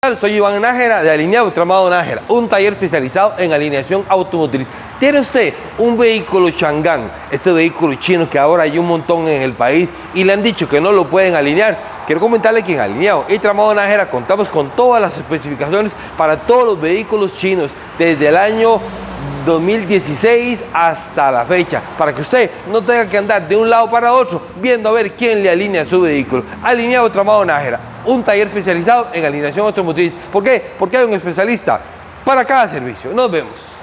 Soy Iván Nájera de Alineado Tramado Nájera, un taller especializado en alineación automotriz. ¿Tiene usted un vehículo Chang'an, este vehículo chino que ahora hay un montón en el país y le han dicho que no lo pueden alinear? Quiero comentarle que en Alineado y Tramado Nájera contamos con todas las especificaciones para todos los vehículos chinos desde el año 2016 hasta la fecha, para que usted no tenga que andar de un lado para otro viendo a ver quién le alinea su vehículo. Alineado Tramado Nájera, un taller especializado en alineación automotriz. ¿Por qué? Porque hay un especialista para cada servicio. Nos vemos.